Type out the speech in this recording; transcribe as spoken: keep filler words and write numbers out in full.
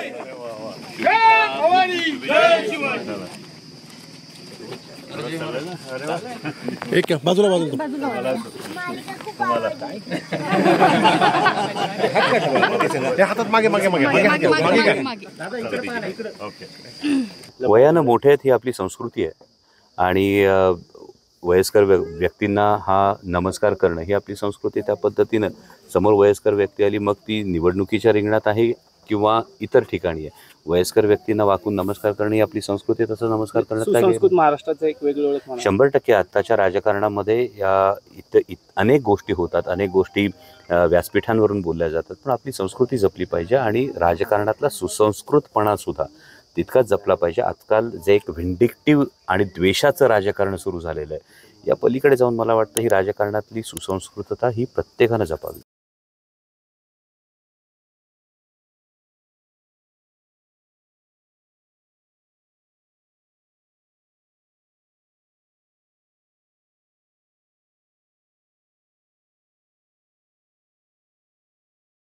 एक बाजूला बाजूला हातात मागे मागे मागे वयानं मोठे आहेत ही आपली संस्कृती आहे आणि वयस्कर व्यक्तींना हा नमस्कार करणं ही आपली संस्कृती. त्या पद्धतीनं समोर वयस्कर व्यक्ती आली, मग ती निवडणुकीच्या रिंगणात आहे किंवा इतर ठिकाणी आहे, वयस्कर व्यक्तींना वाकून नमस्कार करणे ही आपली संस्कृती. तसं नमस्कार करण्यात महाराष्ट्राचं एक वेगळं ओळख शंभर टक्के. आत्ताच्या राजकारणामध्ये या इथं इत अनेक गोष्टी होतात, अनेक गोष्टी व्यासपीठांवरून बोलल्या जातात, पण आपली संस्कृती जपली पाहिजे आणि राजकारणातला सुसंस्कृतपणा सुद्धा तितकाच जपला पाहिजे. आजकाल जे एक व्हिंडिक्टिव्ह आणि द्वेषाचं राजकारण सुरू झालेलं आहे, या पलीकडे जाऊन मला वाटतं ही राजकारणातली सुसंस्कृतता ही प्रत्येकानं जपावी.